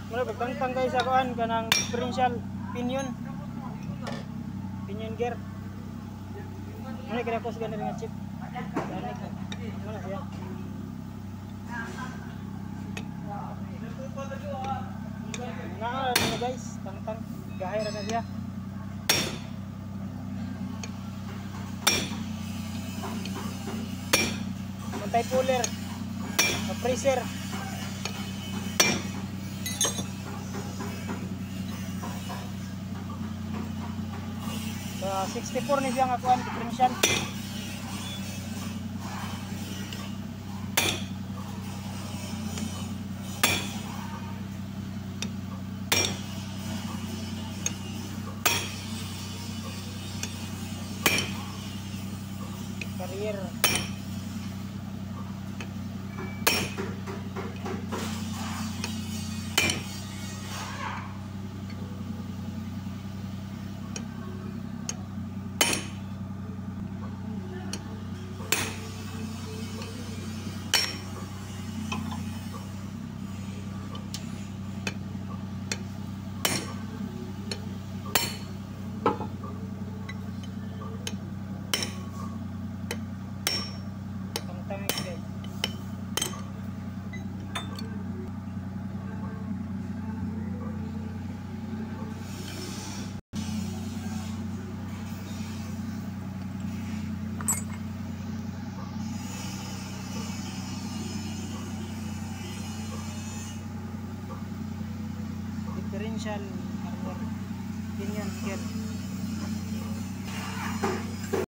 Mula bagtangtang guys sa kuan kanang differential pinion. Pinion gear. Muna kira ko sa nga chip. Gani ka. Muna siya. Nah, ini guys, tangtang gahir na siya. Mantay puller, freezer. So 64 ni siya nga kuan differential. Carrier. Differential armor pinion gear.